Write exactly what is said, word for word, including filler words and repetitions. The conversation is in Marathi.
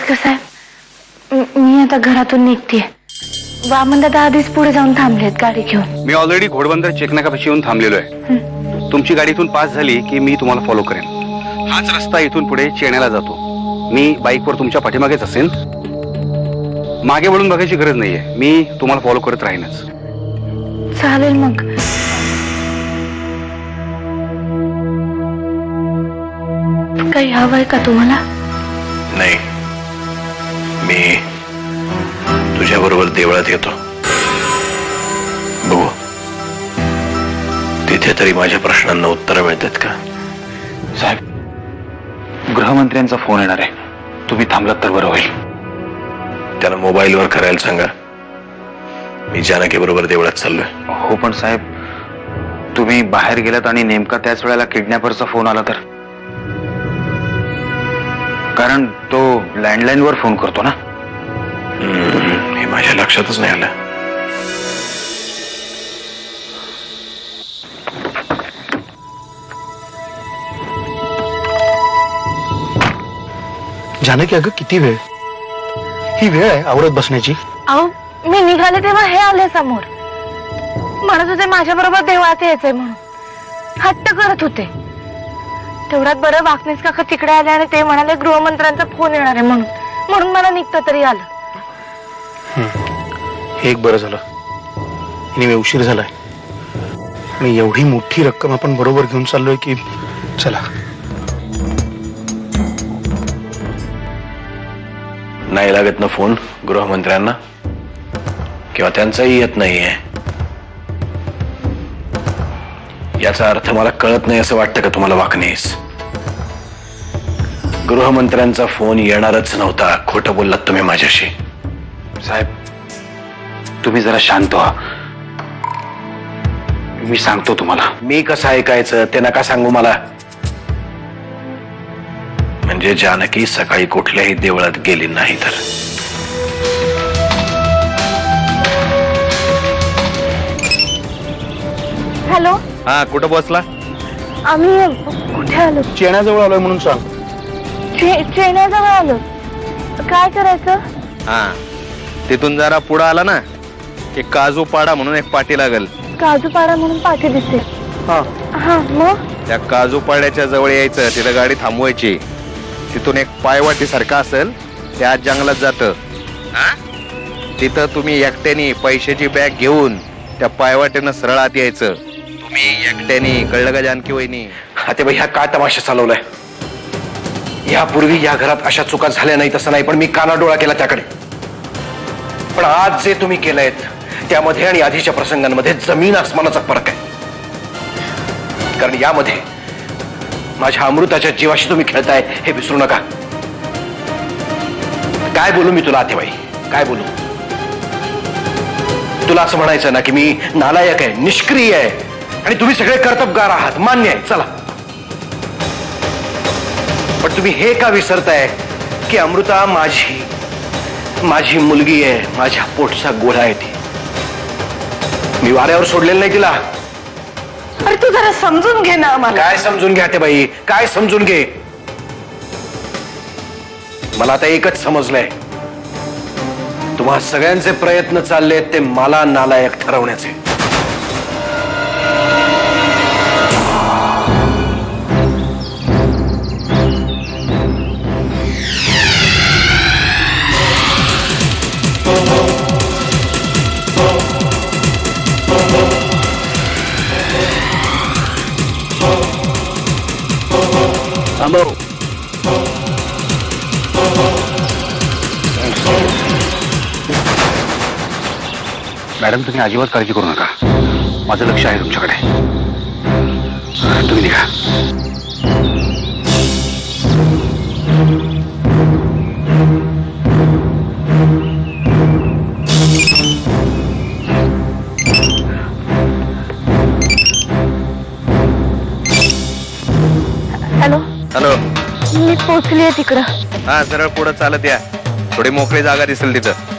का साहेब, मी आता घरातून निघते. वामन दादा आधीच पुढे जाऊन थांबलेत गाडी घेऊन. मी ऑलरेडी घोडबंदर चेकनाकापाशी येऊन थांबलेलो आहे. तुमची गाडी इथून पास झाली की मी तुम्हाला फॉलो करेन. हाच रस्ता इथून पुढे चेन्नईला जातो. मी बाईकवर तुमच्या पाठीमागेच असेल. मागे वळून बघायची गरज नाहीये. मी तुम्हाला फॉलो करत राहीनच. चालेल मग. काही हवंय का तुम्हाला? नाही, मी तुझ्या बरोबर देवळात येतो. बघू तिथे तरी माझ्या प्रश्नांना उत्तर मिळतात का. साहेब, गृहमंत्र्यांचा फोन येणार आहे. तुम्ही थांबलात तर बरं होईल. त्याला मोबाईलवर करायला सांगा. मी जानकी बरोबर देवळात चाललोय. हो पण साहेब, तुम्ही बाहेर गेलात आणि नेमका त्याच वेळेला किडनॅपरचा फोन आला तर? कारण तो लँडलाईन वर फोन करतो ना. हे माझ्या लक्षातच नाही आलं. जानकी, अगं किती वेळ? ही वेळ आहे आवडत बसण्याची? अहो, मी निघाले तेव्हा हे आले समोर. म्हणत होते माझ्या बरोबर देवळात यायचंय म्हणून. हट्ट करत होते. तेवढ्यात बरं वाकणीस काका तिकडे आले आणि ते म्हणाले गृहमंत्र्यांचा फोन येणार आहे म्हणून. म्हणून मला निघता तरी आलं. हे एक बरं झालं. आणि उशीर झालाय आणि एवढी मोठी रक्कम आपण बरोबर घेऊन चाललोय की चला. नाही लागत ना फोन गृहमंत्र्यांना, किंवा त्यांचाही येत नाहीये. याचा अर्थ मला कळत नाही असं वाटतं का तुम्हाला वाकणीस? गृहमंत्र्यांचा फोन येणारच नव्हता. खोटं बोललात तुम्ही माझ्याशी. साहेब, तुम्ही जरा शांत व्हा. मी सांगतो तुम्हाला. मी कसं ऐकायचं ते नका सांगू मला. म्हणजे जानकी सकाळी कुठल्याही देवळात गेली नाही तर. हॅलो. हा, कुठं बसला? आम्ही कुठे आलो? चेन्नईजवळ आलोय म्हणून सांग. चेन्नईजवळ आलो. काय करायचं? हा, तिथून जरा पुढे आला ना, एक काजू पाडा म्हणून एक पाटी लागल. काजू पाडा म्हणून पाठी दिसते. हा हा, मग त्या काजू पाड्याच्या जवळ यायचं. तिथं गाडी थांबवायची. तिथून एक पायवाटी सारखा असेल, त्या जंगलात जातं. तिथं तुम्ही एकट्याने पैशाची बॅग घेऊन त्या पायवाटीनं सरळ आत यायचं. तुम्ही एकट्याने. कळलं का जानकी वहिनी? आता बाई, ह्या काय तमाशा चालवलाय? यापूर्वी या घरात अशा चुका झाल्या नाही तसं नाही, पण मी कानाडोळा केला त्याकडे. पण आज जे तुम्ही केलंयत त्यामध्ये आणि आधीच्या प्रसंगांमध्ये जमीन आसमानाचा फरक आहे. कारण यामध्ये माझ्या अमृताच्या जीवाशी तुम्ही खेळताय हे विसरू नका. काय बोलू मी तुला आतेबाई, काय बोलू? तुला असं म्हणायचं ना की मी नालायक आहे, निष्क्रिय आहे आणि तुम्ही सगळे कर्तबगार आहात. मान्य आहे, चला. पण तुम्ही हे का विसरताय की अमृता माझी माझी मुलगी आहे, माझ्या पोटचा गोळा आहे. ती मी वाऱ्यावर सोडलेलं नाही तिला. अरे तू जरा समजून घे ना आम्हाला. काय समजून घ्या ते बाई, काय समजून घे? मला आता एकच समजलंय, तुम्हा सगळ्यांचे प्रयत्न चालले ते मला नालायक ठरवण्याचे. मॅडम, तुम्ही अजिबात काळजी करू नका. माझं लक्ष आहे तुमच्याकडे. तुम्ही निघा. हॅलो. हॅलो. मी पोचलीये तिकडं. हा, सरळ पुढे चालत या. थोडी मोकळी जागा दिसेल तिथं.